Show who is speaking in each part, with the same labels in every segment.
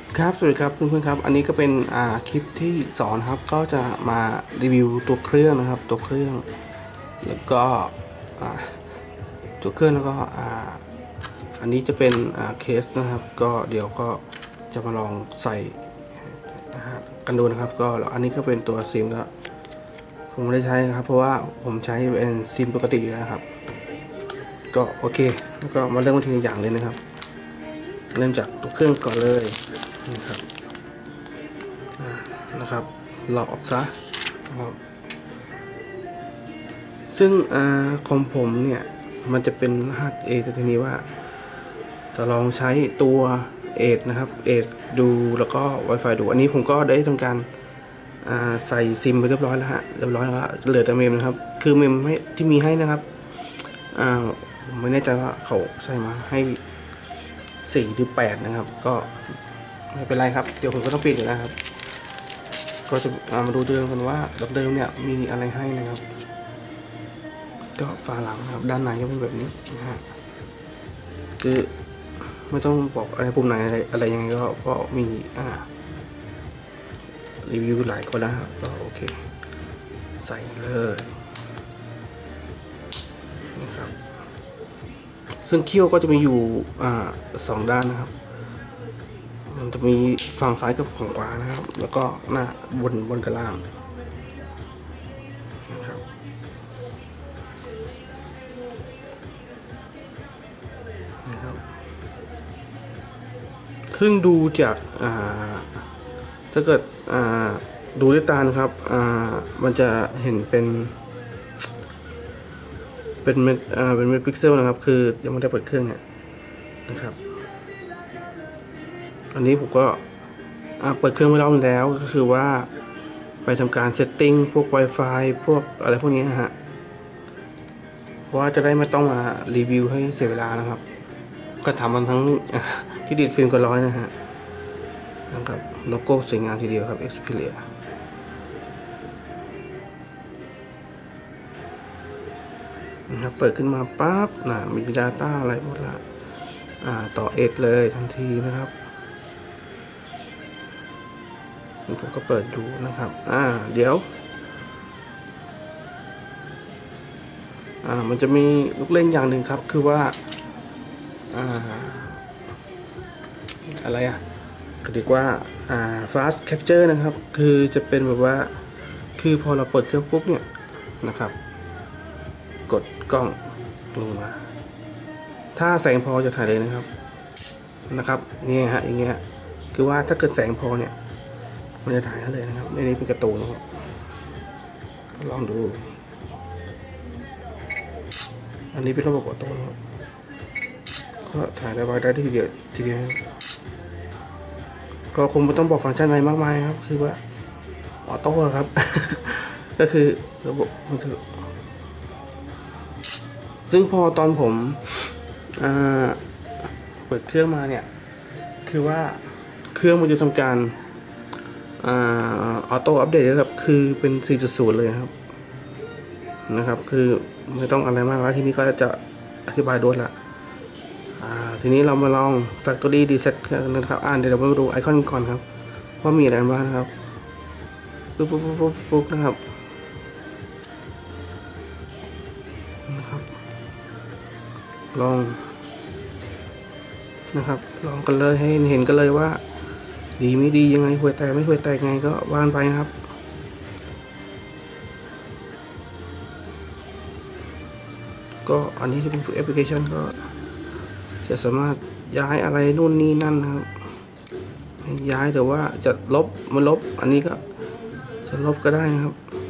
Speaker 1: ครับสวัสดีครับเพื่อนๆครับอันนี้ก็เป็นคลิปที่สอนครับก็จะมารีวิวตัวเครื่องนะครับตัวเครื่องแล้วก็อ่าตัวเครื่องแล้วก็อันนี้จะเป็นเคสนะครับก็เดี๋ยวก็จะมาลองใส่กันดูนะครับก็อันนี้ก็เป็นตัวซิมก็ผมไม่ได้ใช้ครับเพราะว่าผมใช้เป็นซิมปกติอยู่แล้วครับก็โอเคแล้วก็มาเริ่มกันทีละอย่างเลยนะครับเริ่มจากตัวเครื่องก่อนเลยนะครับหลอกซะซึ่งของผมเนี่ยมันจะเป็นรหัส A แต่ทีนี้ว่าจะลองใช้ตัวเอดนะครับเอดดูแล้วก็ Wi-Fi ดูอันนี้ผมก็ได้ทำการใส่ซิมไปเรียบร้อยแล้วฮะเรียบร้อยแล้วเหลือแต่เมมนะครับคือเมมที่มีให้นะครับผมไม่แน่ใจว่าเขาใส่มาให้4หรือ8นะครับก็ไม่เป็นไรครับเดี๋ยวผมก็ต้องเปลี่ยนอยู่แล้วครับก็จะมาดูเดิมกันว่าเดิมเนี่ยมีอะไรให้นะครับก็ฝาหลังครับด้านในก็เป็นแบบนี้นะฮะคือไม่ต้องบอกอะไรปุ่มไหนอะไรยังไงก็มีรีวิวหลายคนนะครับก็โอเคใส่เลยนะครับซึ่งเขี้ยวก็จะมีอยู่2ด้านนะครับมันจะมีฝั่งซ้ายกับฝั่งขวานะครับแล้วก็หน้าบนกับล่างนะครับซึ่งดูจากถ้าเกิดดูด้วยตานะครับมันจะเห็นเป็นเม็ดพิกเซลนะครับคือยังไม่ได้เปิดเครื่องเนี่ยนะครับอันนี้ผมก็เปิดเครื่องไว้รอบแล้วก็คือว่าไปทำการเซตติ้งพวก Wi-Fi พวกอะไรพวกนี้ฮะเพราะว่าจะได้ไม่ต้องมารีวิวให้เสียเวลานะครับก็ทำมันทั้งที่ดีดฟิล์มก็ร้อยนะฮะนะครับโลโก้สวยงามทีเดียวครับ Xperia นะครับเปิดขึ้นมาปั๊บมี Data อะไรหมดละต่อเอทเลยทันทีนะครับผมก็เปิดดูนะครับเดี๋ยวมันจะมีลูกเล่นอย่างหนึ่งครับคือว่าอะไรก็เรียกว่าfast capture นะครับคือจะเป็นแบบว่าคือพอเราเปิดเครื่องปุ๊บเนี่ยนะครับกดกล้องลงมาถ้าแสงพอจะถ่ายเลยนะครับนี่ฮะอย่างเงี้ยคือว่าถ้าเกิดแสงพอเนี่ยมันจะถ่ายให้เลยนะครับในนี้เป็นการ์ตูนนะครับลองดูอันนี้เป็นระบบออโต้นะครับก็ถ่ายได้ไว้ได้ทีเดียวก็คงไม่ต้องบอกฟังก์ชันอะไรมากมายครับคือว่าออโต้ครับ ก็คือระบบมันคือซึ่งพอตอนผมเปิดเครื่องมาเนี่ยคือว่าเครื่องมันจะทำการออโต้อัปเดตครับคือเป็น 4.0 เลยครับนะครับคือไม่ต้องอะไรมากแล้วทีนี้ก็จะอธิบายด้วยละทีนี้เรามาลอง Factory Reset กันนะครับเดี๋ยวเรามาดูไอคอนก่อนครับว่ามีอะไรบ้างนะครับปุ๊บนะครับลองนะครับลองกันเลยให้เห็นกันเลยว่าดีไม่ดียังไงห่วยแตกไม่ห่วยแตกไงก็ว่านไปนะครับก็อันนี้จะเป็นแอปพลิเคชันก็จะสามารถย้ายอะไรนู่นนี่นั่นนะครับย้ายหรือว่าจะลบมาลบอันนี้ก็จะลบก็ได้นะครับ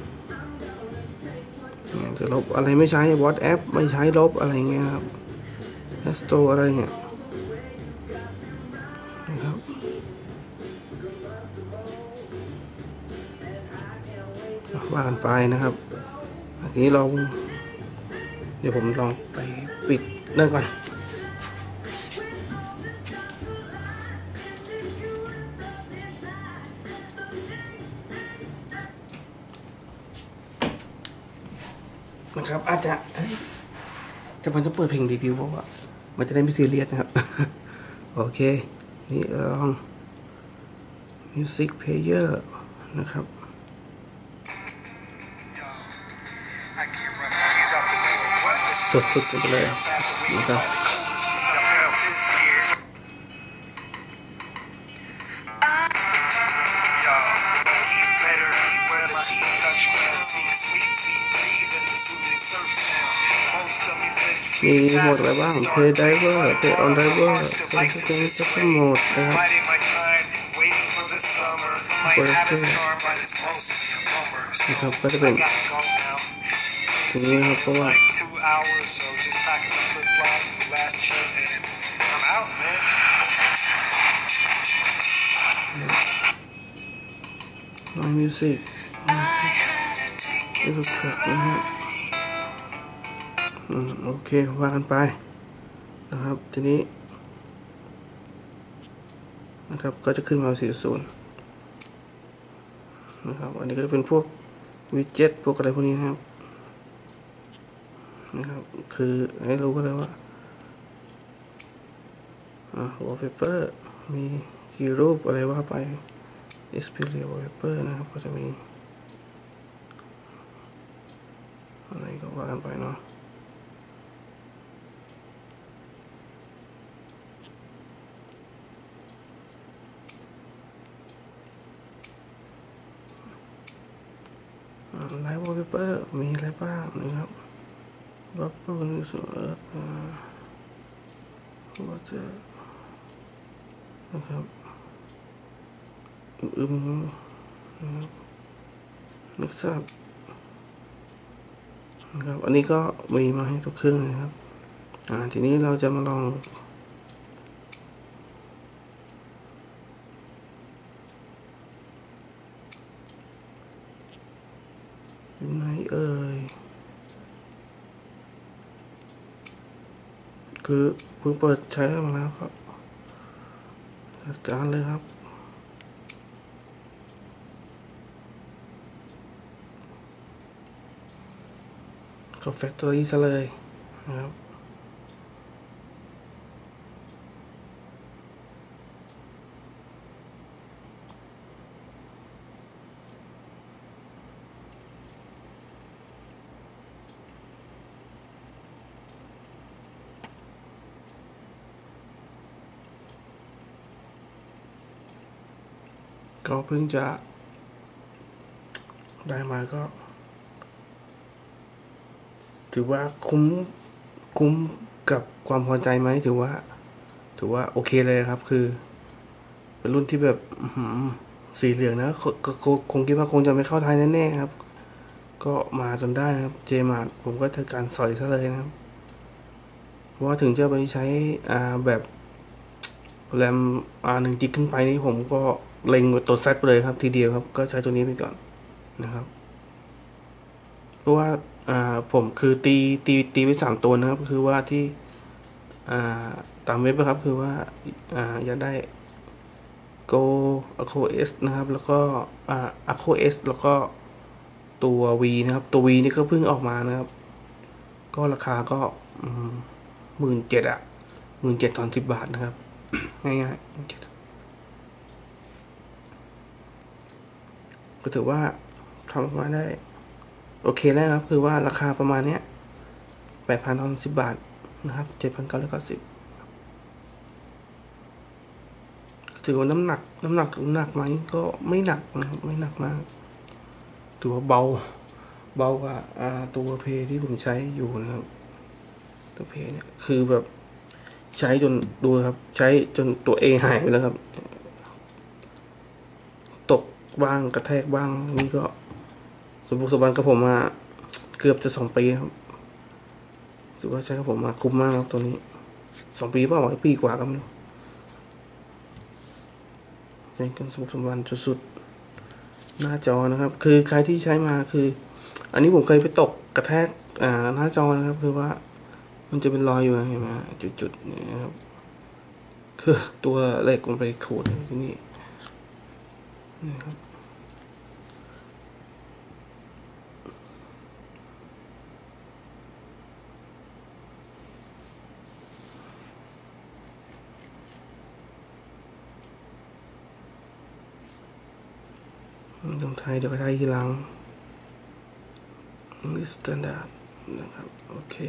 Speaker 1: จะลบอะไรไม่ใช้ WhatsApp ไม่ใช้ลบอะไรเงี้ยครับสโตอะไรเงี้ยนะครับว่ากันไปนะครับทีนี้เดี๋ยวผมลองไปปิดเรื่องก่อนนะครับอาจจะมันจะเปิดเพลงรีวิวเพราะว่ามันจะได้ไม่ซีเรียสนะครับโอเคนี่ลอง Music Player นะครับสุดๆกันไปเลยนะครับมีโหมดอะไรบ้าง Play Diver Play on Diver เป็นสเกมซับโหมดนะครับเปิดเพื่อนะครับก็จะเป็นตรงนี้ครับเพราะว่าMy Music นี่คือครับนะครับโอเคว่ากันไปนะครับทีนี้นะครับก็จะขึ้นมา40นะครับอันนี้ก็จะเป็นพวกวิดเจ็ตพวกอะไรพวกนี้นะครับคือให้รู้ก็เลยว่าวอลเปเปอร์มีกี่รูปอะไรว่าไป Display Wallpaper นะครับก็จะมีอะไรก็ว่ากันไปเนาะไลฟ์วอลเปเปอร์มีอะไรบ้างนะครับบับเบิ้ลนิวส์ว่าจะนะครับนึกทราบนะครับอันนี้ก็มีมาให้ทุกเครื่องนะครับทีนี้เราจะมาลองอยู่ไหนเอ่ยคือเพิ่งเปิดใช้มาแล้วครับจัดการเลยครับก็แฟคทอรี่ซะเลยนะครับก็เพิ่งจะได้มาก็ถือว่าคุ้มกับความพอใจไหมถือว่าโอเคเลยครับคือเป็นรุ่นที่แบบสีเหลืองนะคงคิดว่าคงจะไม่เข้าไทยแน่ๆครับก็มาจนได้นะครับเจมาร์ทผมก็ทำการสอยซะเลยนะครับเพราะว่าถึงจะไปใช้แบบแรม1 กิกขึ้นไปนี่ผมก็เล็งตัวเซตไปเลยครับทีเดียวครับก็ใช้ตัวนี้ไปก่อนนะครับเพราะว่าผมคือตีไว้3 ตัวนะครับคือว่าที่ตามเว็บนะครับคือว่าอยากได้ Go Acro S นะครับแล้วก็Acro S แล้วก็ตัว V นะครับตัว V นี่ก็เพิ่งออกมานะครับก็ราคาก็17,000 17,000 ตอน10 บาทนะครับง่ายๆก็ถือว่าทำออกมาได้โอเคแล้วครับคือว่าราคาประมาณเนี้ย 8,000 ตอน10 บาทนะครับ 7,990 ถือว่าน้ำหนักไหมก็ไม่หนักนะครับไม่หนักมากถือว่าเบากว่าตัวเพย์ที่ผมใช้อยู่นะครับตัวเพย์เนี่ยคือแบบใช้จนดูครับใช้จนตัวเอหายไปแล้วครับตกบ้างกระแทกบ้างนี่ก็สมบัติกับผมมาเกือบจะ2 ปีครับถือว่าใช้กับผมมาคุ้มมากครับตัวนี้2 ปีเปล่าปีกว่าก็ไม่รู้ใช้กันสมบัติสุดๆหน้าจอนะครับคือใครที่ใช้มาคืออันนี้ผมเคยไปตกกระแทกหน้าจอนะครับคือว่ามันจะเป็นรอยอยู่เห็นไหมจุดๆนี่ครับคือตัวเหล็กมันไปขูดที่นี่ครับต้องไทยเดี๋ยวก็ไทยทีหลังนี่สแตนดาร์ดนะครับโอเค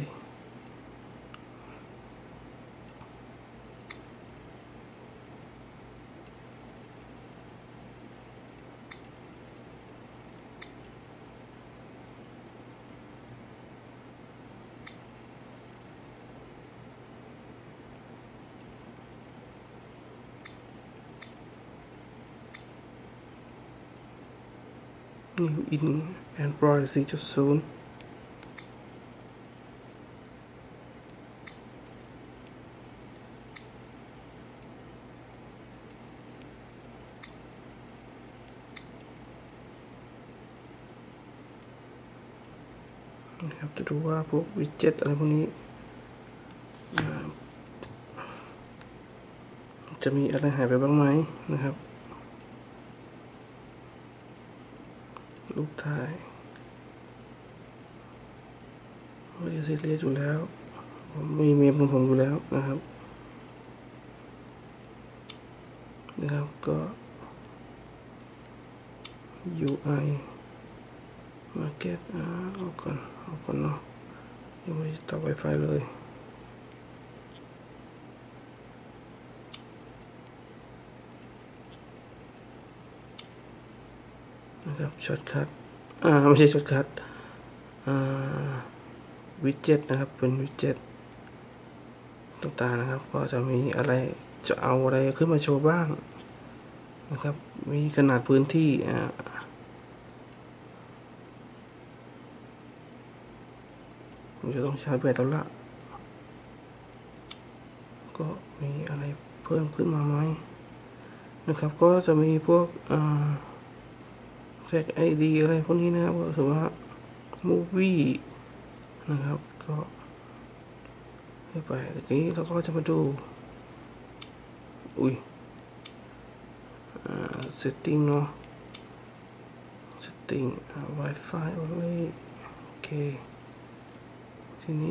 Speaker 1: New in Android 4.0นะครับจะดูว่าพวกวิดเจ็ตอะไรพวกนี้จะมีอะไรหายไปบ้างไหมนะครับรูปถ่ายไม่ได้ซีเรียสอยู่แล้วผมมีเมมของผมอยู่แล้วนะครับก็ UI Market เอาก่อนเนาะยังไม่ต่อ Wi-Fi เลยนะครับช็อตคัทไม่ใช่ช็อตคัทวิดเจ็ตนะครับเป็นวิดเจ็ตต่างๆนะครับก็จะมีอะไรจะเอาอะไรขึ้นมาโชว์บ้างนะครับมีขนาดพื้นที่ผมจะต้องใช้แบตแล้วละก็มีอะไรเพิ่มขึ้นมาไหมนะครับก็จะมีพวกแท็ก ID อะไรพวกนี้นะครับก็ถือว่า Movie นะครับก็ไปเดี๋ยวนี้เราก็จะมาดูsetting เนาะ setting Wi-Fi only โอเคทีนี้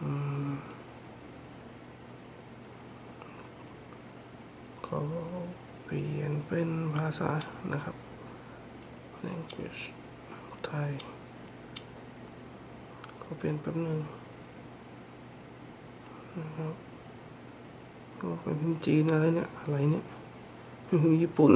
Speaker 1: ก็เปลี่ยนเป็นภาษานะครับ language ไทยก็เปลี่ยนแป๊บนึงนะครับก็เป็นจีนอะไรเนี่ยญี่ปุ่น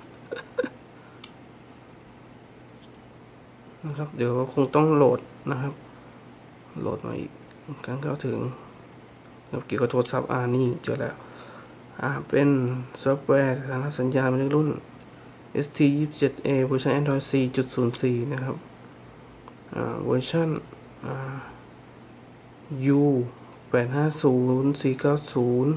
Speaker 1: นะครับเดี๋ยวคงต้องโหลดนะครับโหลดมาอีกการเข้าถึงเกี่ยวกับโทรศัพท์นี่เจอแล้วเป็นซอฟต์แวร์สารสัญญาณในรุ่น ST27A เวอร์ชัน Android 4.04 นะครับเวอร์ชันU850490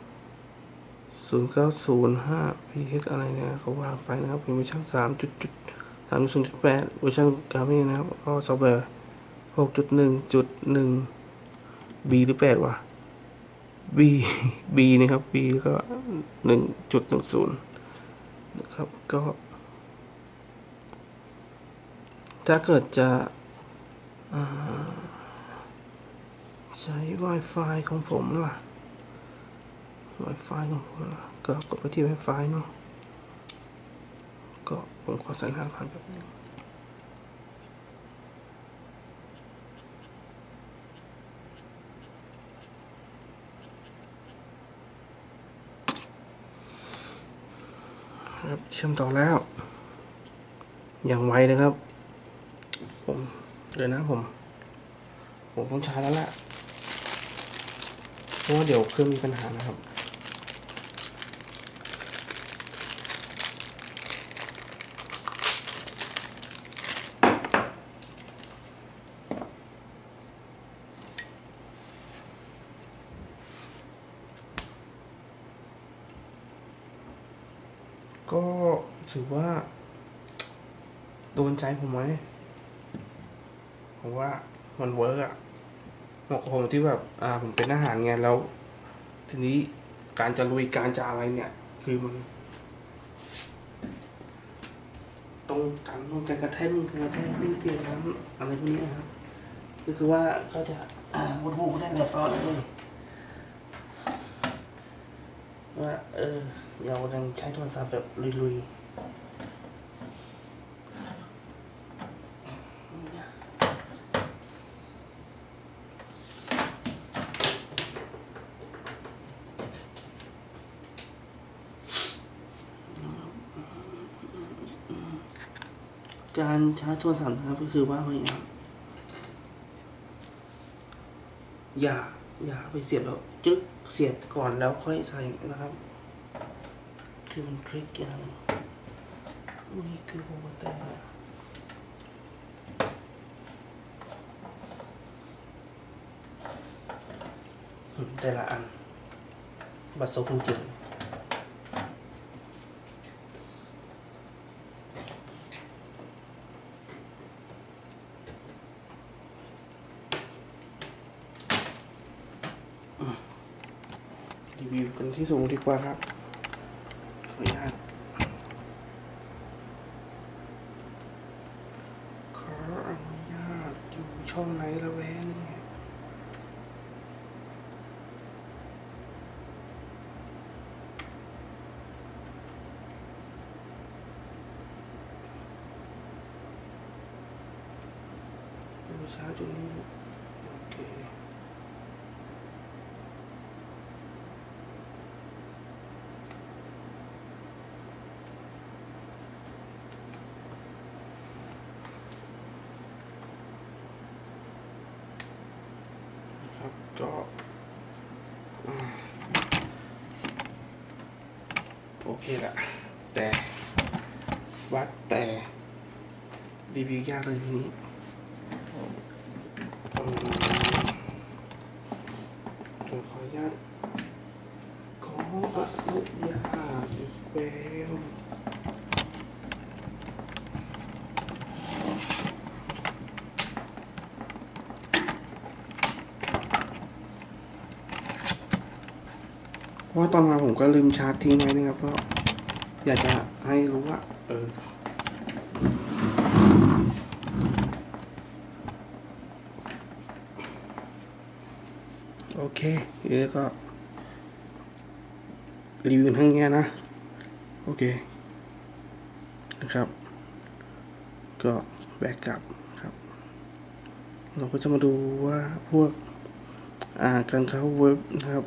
Speaker 1: 0905 PH อะไรเนี่ยเขาวางไปนะครับเป็นเวอร์ชัน3.3.8 เวอร์ชันกราฟนี่นะครับก็ซอฟต์แวร์ 6.1.1 B หรือ8วะ B นะครับ B ก็ 1.10 นะครับก็ถ้าเกิดจะใช้ Wi-Fi ของผมล่ะ Wi-Fi ของผมล่ะก็กดไปที่ Wi-Fi เนาะก็ผมขอสัญญาณผ่านแบบนี้ครับเชื่อมต่อแล้วอย่างไวเลยครับผมเดี๋ยวนะผมต้องใช้แล้วแหละเพราะว่าเดี๋ยวเครื่องมีปัญหานะครับก็ถือว่าโดนใจผมไหมผมว่ามันเวิร์กเหมาะกับผมที่แบบผมเป็นอาหารไงแล้วทีนี้การจะลุยการจะอะไรเนี่ยคือมันตรงกันกระแทกเปลี่ยนน้ำอะไรพวกนี้ครับก็คือว่าก็จะวัดหูได้เลยตอนเลยว่าเรายังใช้โทรศัพท์แบบลุยการชาร์จโทรศัพท์นะครับก็คือว่าพยายามอย่าไปเสียบแล้วจึ๊กเสียบก่อนแล้วค่อยใส่นะครับคือมันทริคอย่างนี่คือโปรโมเตอร์แต่ละอันบัตรโซคุณจิ๋วรีวิวกันที่สูงดีกว่าครับขออนุญาตอยู่ช่องไหนละแวะเนี่ยดูช้าจุดนี้โอเคก็โอเคละแต่วัดแต่รีวิวยากเลยทีนี้ขออนุญาตขออนุญาตอีกแล้วเพราะตอนมาผมก็ลืมชาร์จทิ้งไว้นะครับเพราะอยากจะให้รู้ว่าโอเคเดี๋ยวก็รีวิวทั้งนี้นะโอเคนะครับก็แบกกลับครับเราก็จะมาดูว่าพวกการเข้าเว็บนะครับ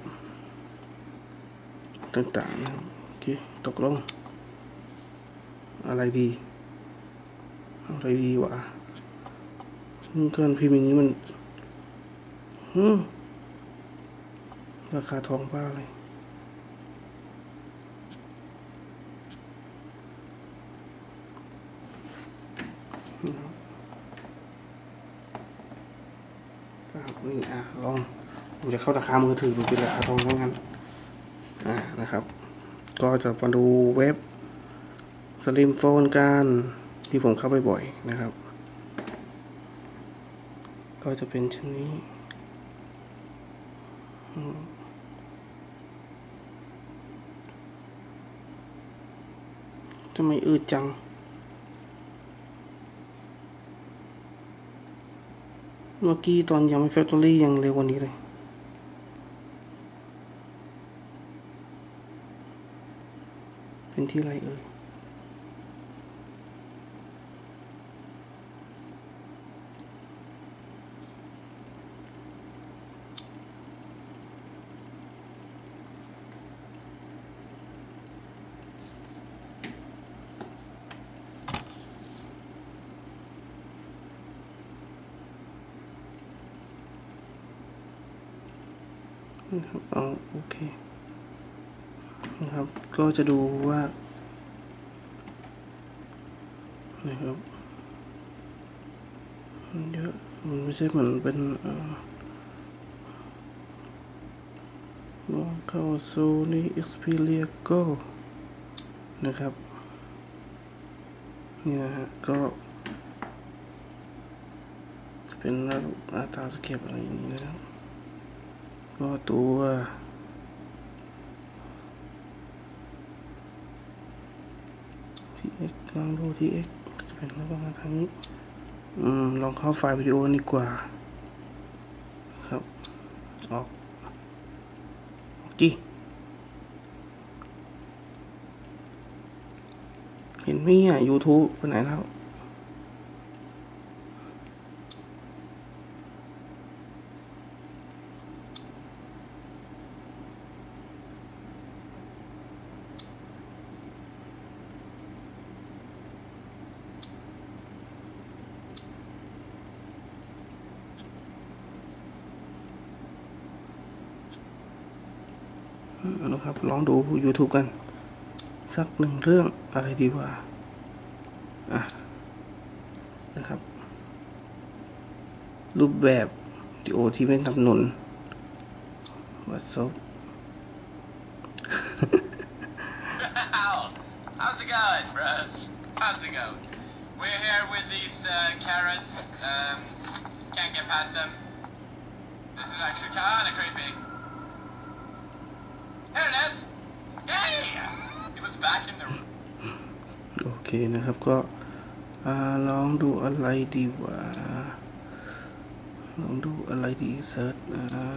Speaker 1: ต่างๆนะครับโอเคตกลงอะไรดีวะเครื่องพิมพ์อย่างนี้มันราคาทองบ้าเลยนี่ลองผมจะเข้าราคามือถือมันเป็นราคาทองเท่านั้นนะครับก็จะมาดูเว็บสลิมโฟนกันที่ผมเข้าไปบ่อยนะครับก็จะเป็นชั้นนี้ทำไมอืดจังเมื่อกี้ตอนยังไม่แฟคทอรี่ยังเร็วกว่านี้เลยเป็นที่ไรเอ่ยนะครับโอเคนะครับก็จะดูว่านะครับเยอะมันไม่ใช่เหมือนเป็นเข้าสู่นี่ Xperia Go นะครับนี่นะฮะก็เป็นอัตราสเก็ปอะไรอย่างนี้นะครับก็ตัว TX ลองดู TX ก็จะเป็นระบบทางนี้ลองเข้าไฟล์วิดีโอดีกว่าครับออกเห็นไหมYouTube ไปไหนแล้วนะครับลองดู YouTube กันสักหนึ่งเรื่องอะไรดีว่านะครับรูปแบบวิดีโอที่ไม่สนับสนุนวัดซบ
Speaker 2: How's it going, bros? How's it going? We're here with these carrots. Can't get past them. This is actually kind of creepy. Here it is. Hey! It was back in the room.
Speaker 1: โอเคนะครับก็ลองดูอะไรดีว่าลองดูอะไรดีเซิร์ช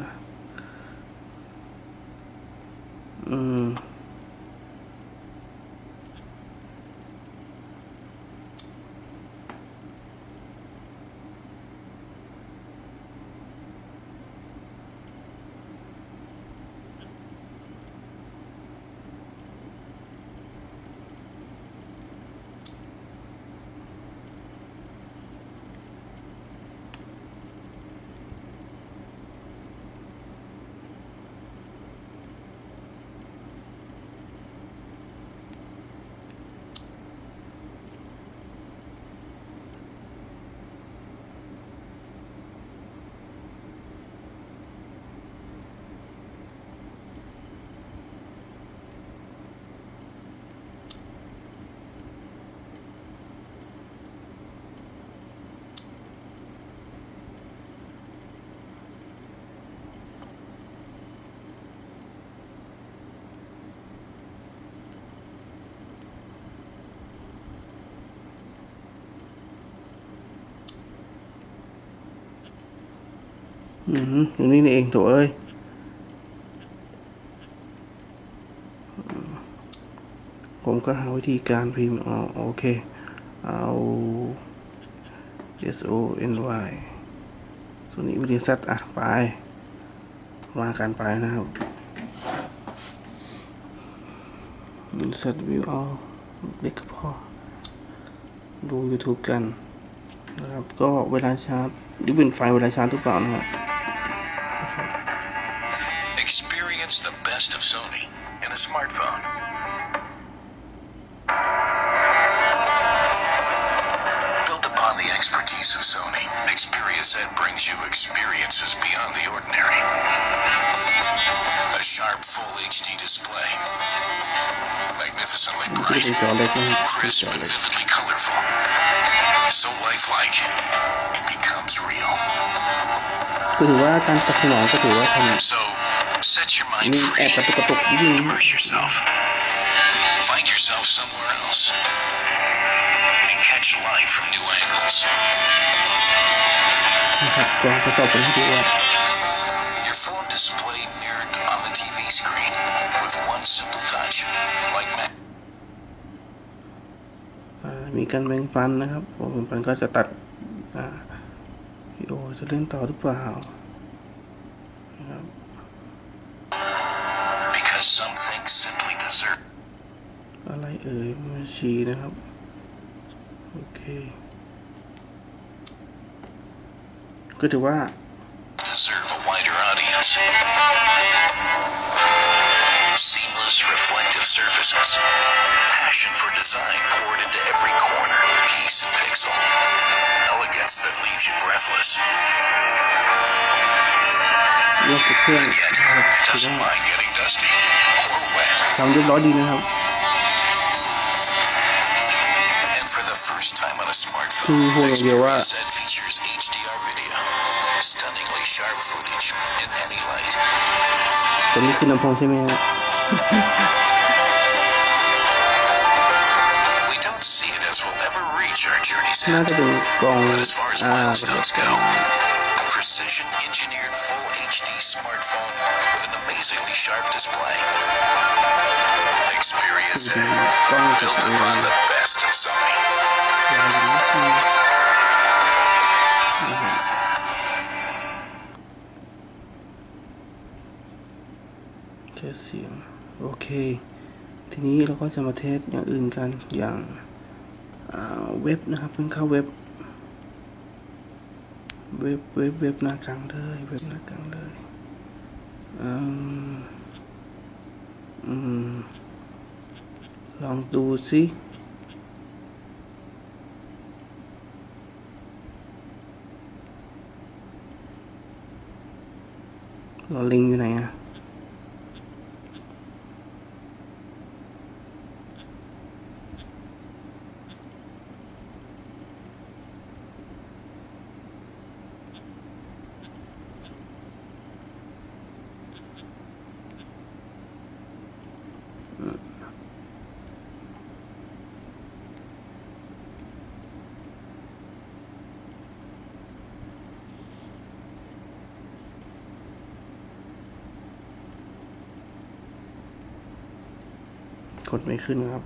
Speaker 1: อย่างนี้นี่เองโถเอ้ยผมก็หาวิธีการพิมพ์โอเคเอา SONY ส่วนนี้วิธีซัดไปมากันไปนะครับซัดวิวเอาเด็กพอดู YouTube กันนะครับก็เวลาชาร์จหรือเป็นไฟเวลาชาร์จหรือเปล่านะครับ
Speaker 3: Experience the best of Sony in a smartphone. Built upon the expertise of Sony, Xperia Z brings you experiences beyond the ordinary. A sharp full HD display, magnificently bright, crisp and vividly colorful. So lifelike, it becomes real.
Speaker 1: ก็ถือว่าการตอบสนองก็ถือว่าทำ
Speaker 3: So set your mind
Speaker 1: นี่
Speaker 3: free.
Speaker 1: แอบกระตุกยิ่ง
Speaker 3: Immerse yourself. Find yourself somewhere else. And catch life from new angles.
Speaker 1: นะครับลองทดสอบกันให้ดูว่า
Speaker 3: Your phone display mirrored on the TV screen with one simple touch, like magic.
Speaker 1: มีการแบ่งปันนะครับแบ่งปันก็จะตัดวิดีโอจะเล่นต่อหรือเปล่านะครับ
Speaker 3: Because some things simply deserve
Speaker 1: อะไรมาชีนะครับโอเคก็ถือว่า
Speaker 3: a wider audience. Seamless reflective surfaces. Passion for design poured into every corner, piece, and pixel. Elegance that leaves you breathless.
Speaker 1: เลือกเครื่อง
Speaker 3: Yet,
Speaker 1: นะครับ
Speaker 3: it
Speaker 1: ถือ
Speaker 3: doesn't
Speaker 1: ว่า
Speaker 3: mind getting dusty or wet.
Speaker 1: ทำเรียบร้อยดีนะครับ
Speaker 3: And for the first time on a
Speaker 1: คือ
Speaker 3: smartphone,
Speaker 1: พูดอย่างเดียวว่า
Speaker 3: Xperia Z features HDR video. Stunningly sharp footage in any light.
Speaker 1: ตัวนี้คือลำโพงใช่ไหมครับ
Speaker 3: We don't see it as we'll ever reach our journey's
Speaker 1: น่า
Speaker 3: end.
Speaker 1: จะเป็นกล่อง
Speaker 3: But as far as milestones go, a precision-engineered full HD smartphone with an amazingly sharp display. Xperia Z,
Speaker 1: กล้องจะ
Speaker 3: built
Speaker 1: เป็น
Speaker 3: upon the best of Sony.
Speaker 1: แค่เสียงโอเคทีนี้เราก็จะมาเทสอย่างอื่นกันอย่างเว็บนะครับเพิ่งเข้าเว็บหน้ากลางเลยเว็บหน้ากลางเลยลองดูสิเราลิงอยู่ไหนอ่ะกดไม่ขึ้นครับ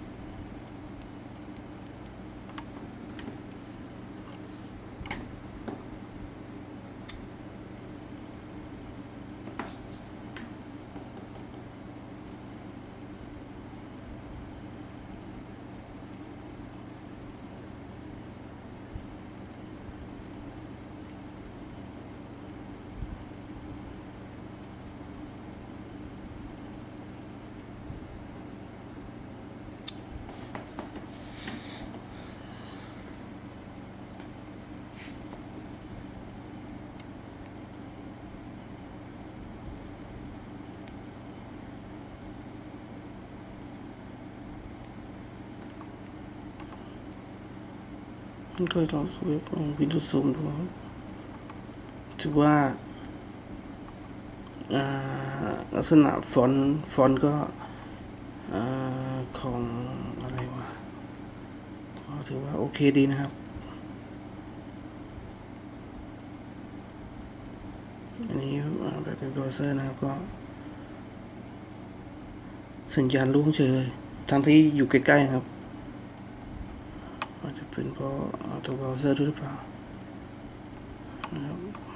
Speaker 1: ก็ลองเว็บลองวิดีโอซูมดูครับถือว่าลักษณะฟอนต์ก็ของอะไรวะถือว่าโอเคดีนะครับอันนี้แบบเป็นเบราว์เซอร์นะครับก็สัญญาณรุ่งเฉยเลยทั้งที่อยู่ใกล้ๆครับอาจจะเป็นเพราะตัวเบราว์เซอร์ด้วยหรือเปล่านะครับ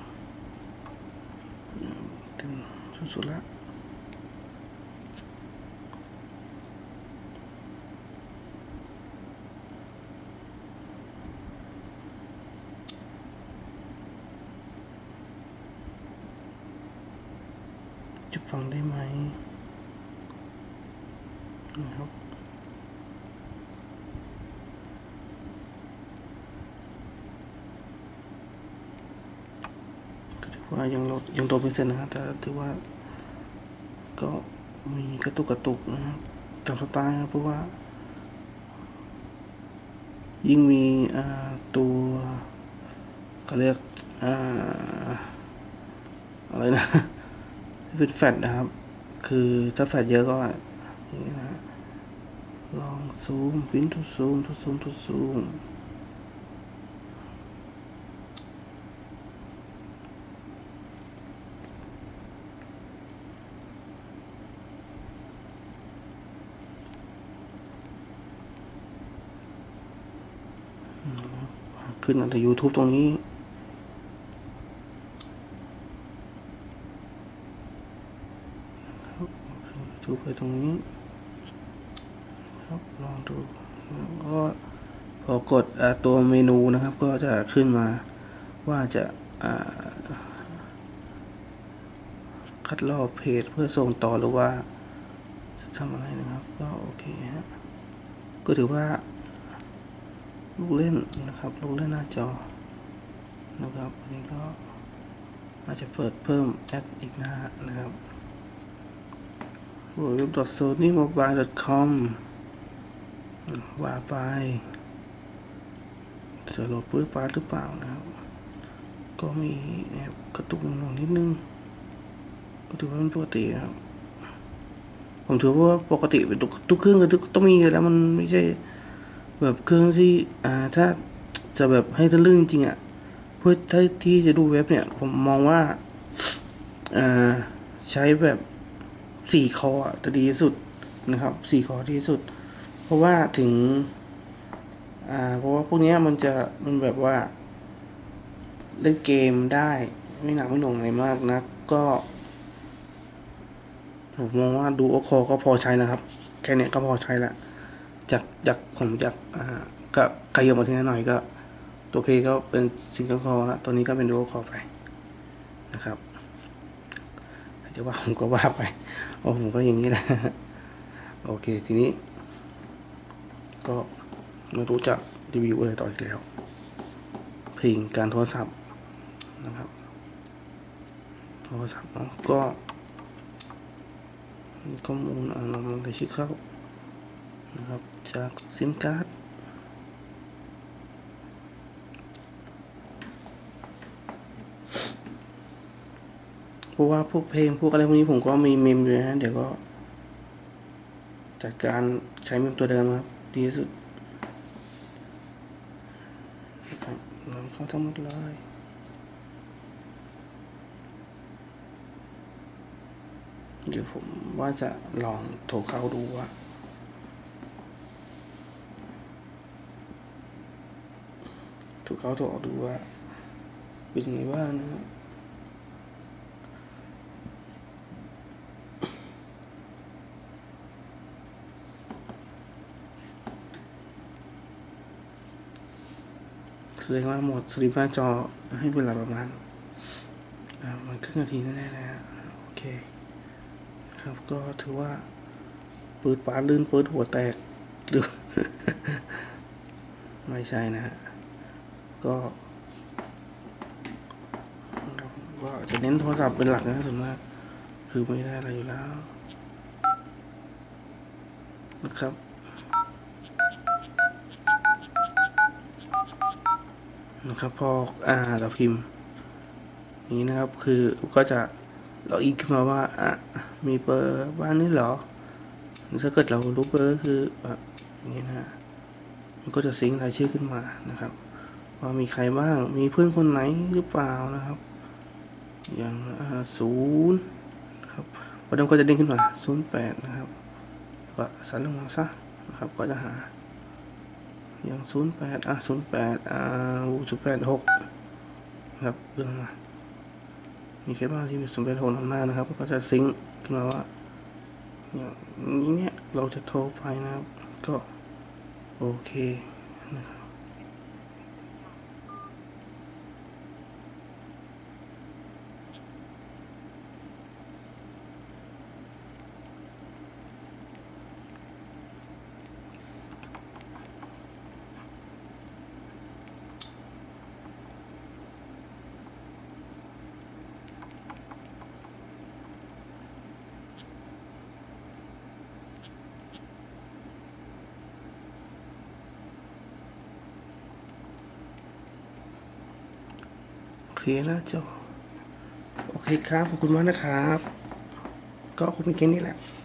Speaker 1: ถึงสุดๆแล้วจะฟังได้ไหมนะครับก็ถือว่ายังโตเป็นเซนนะครับแต่ถือว่าก็มีกระตุกนะครับตามสไตล์ครับเพราะว่ายิ่งมีตัวก็เรียกอะไรนะเป็นแฟลชนะครับคือถ้าแฟลชเยอะก็อย่างนี้นะลองซูมพินทูซูมขึ้นใน YouTube ตรงนี้ดูไปตรงนี้ครับลองดูก็พอกดตัวเมนูนะครับก็จะขึ้นมาว่าจะคัดลอกเพจเพื่อส่งต่อหรือว่าจะทำอะไรนะครับก็โอเคฮะก็ถือว่าลูกเล่นนะครับลูกเล่นหน้าจอนะครับอันนี้ก็อาจจะเปิดเพิ่มแอดอีกหน้านะครับwww.sonymobile.com ว่าไปจะโหลดปื้ดปาหรือเปล่านะครับก็มีกระตุกหน่อยนิดนึงก็ถือว่าเป็นปกติครับผมถือว่าปกติเป็นทุกเครื่องก็ต้องมีแล้วมันไม่ใช่แบบเครื่องที่ถ้าจะแบบให้ทะลึ่งจริงเพื่อที่จะดูเว็บเนี่ยผมมองว่าใช้แบบ4 คอจะดีที่สุดนะครับ4 คอที่สุดเพราะว่าถึงเพราะว่าพวกนี้มันแบบว่าเล่นเกมได้ไม่หนักไม่หน่วงอะไรมากนะก็ผมมองว่าดูโอคอก็พอใช้นะครับแค่นี้ก็พอใช้ละจากผมก็ขยับมาทีละหน่อยก็ตัวเพก็เป็นซิงเกิลคอแล้วตัวนี้ก็เป็นดูโอคอไปนะครับเดี๋ยวว่าผมก็ว่าไปโอ้ผมก็อย่างนี้แหละ โอเคทีนี้ก็ไม่รู้จะรีวิวอะไรต่ออีกแล้วเพลงการโทรศัพท์นะครับโทรศัพท์เนาะก็มีข้อมูลนำลงในชื่อเข้านะครับจากซิมการ์ดเพราะว่าพวกเพลงพวกอะไรพวกนี้ผมก็มีเมมอยู่นะเดี๋ยวก็จัดการใช้เมมตัวเดิมครับดีที่สุดนะครับนำเข้าทั้งหมดเลยเดี๋ยวผมว่าจะลองโทรเข้าดูว่าโทรเข้าโทรออกดูว่าเป็นยังไงบ้างนะครับแสดงว่าโหมดสลิปหน้าจอให้เวลาประมาณครึ่งนาทีแน่ๆนะฮะโอเคครับก็ถือว่าเปิดปาลื่นเปิดหัวแตกหรือ ไม่ใช่นะฮะก็จะเน้นโทรศัพท์เป็นหลักนะส่วนมากคือไม่ได้อะไรอยู่แล้วนะครับพอเราพิมพ์นี้นะครับคือก็จะเราอีกขึ้นมาว่ามีเบอร์บ้านนี้เหรอถ้าเกิดเรารู้เบอร์คือแบบนี้นะมันก็จะซิงค์รายชื่อขึ้นมานะครับว่ามีใครบ้างมีเพื่อนคนไหนหรือเปล่านะครับอย่าง0ครับประเด็นก็จะเด้งขึ้นมา08นะครับก็สั่นลงมาซะนะครับก็จะหาอย่าง08086ครับเรื่องมามีใครบ้างที่มี086นำหน้านะครับก็จะซิงค์ขึ้นมาว่าอย่างนี้เราจะโทรไปนะครับก็โอเคนะครับเคลียร์หน้าจอโอเคครับขอบคุณมากนะครับก็คงเป็นแค่นี้แหละ